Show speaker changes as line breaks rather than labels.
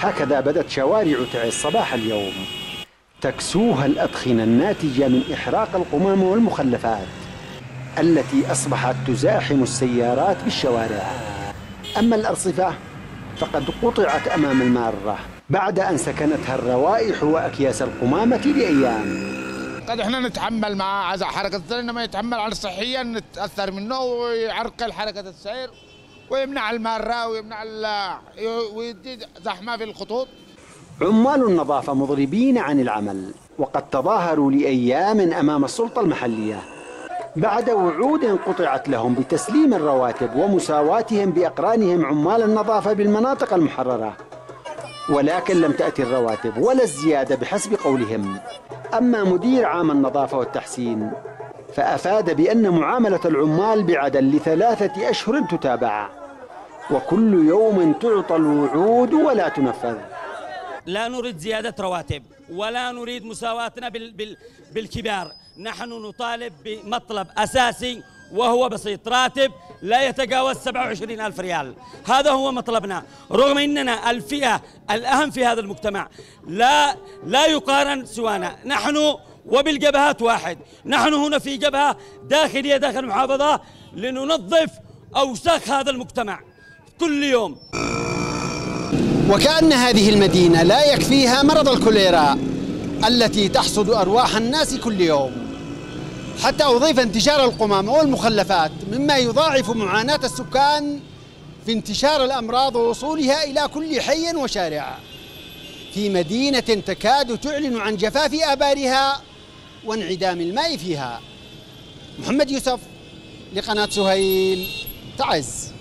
هكذا بدت شوارع تعز صباح اليوم، تكسوها الأدخنة الناتجة من إحراق القمامة والمخلفات التي أصبحت تزاحم السيارات بالشوارع. أما الأرصفة فقد قطعت أمام المارة بعد أن سكنتها الروائح وأكياس القمامة لأيام.
قد احنا نتحمل مع عزا حركة السير، انما يتحمل على صحيا نتأثر منه ويعرقل حركة السير ويمنع المارة ويمنع ويدي زحمة في الخطوط.
عمال النظافة مضربين عن العمل، وقد تظاهروا لأيام أمام السلطة المحلية بعد وعود قطعت لهم بتسليم الرواتب ومساواتهم بأقرانهم عمال النظافة بالمناطق المحررة، ولكن لم تأتي الرواتب ولا الزيادة بحسب قولهم. أما مدير عام النظافة والتحسين فأفاد بأن معاملة العمال بعدل ل3 أشهر تتابع، وكل يوم تعطى الوعود ولا تنفذ.
لا نريد زيادة رواتب ولا نريد مساواتنا بالكبار، نحن نطالب بمطلب أساسي وهو بسيط، راتب لا يتجاوز 27,000 ريال، هذا هو مطلبنا، رغم أننا الفئة الأهم في هذا المجتمع لا يقارن سوانا، نحن وبالجبهات واحد، نحن هنا في جبهة داخلية داخل المحافظة لننظف أوساخ هذا المجتمع كل يوم.
وكأن هذه المدينة لا يكفيها مرض الكوليرا التي تحصد أرواح الناس كل يوم، حتى أضيف انتشار القمامة والمخلفات مما يضاعف معاناة السكان في انتشار الأمراض ووصولها إلى كل حي وشارع في مدينة تكاد تعلن عن جفاف آبارها وانعدام الماء فيها. محمد يوسف لقناة سهيل تعز.